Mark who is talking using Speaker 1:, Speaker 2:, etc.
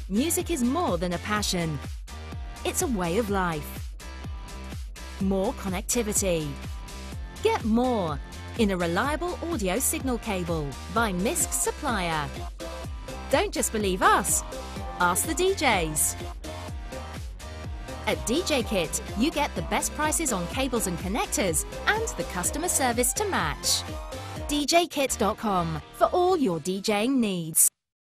Speaker 1: Music is more than a passion. It's a way of life. More connectivity. Get more in a reliable audio signal cable by MISC supplier. Don't just believe us, ask the DJs. At djkit, you get the best prices on cables and connectors and the customer service to match. djkit.com for all your DJing needs.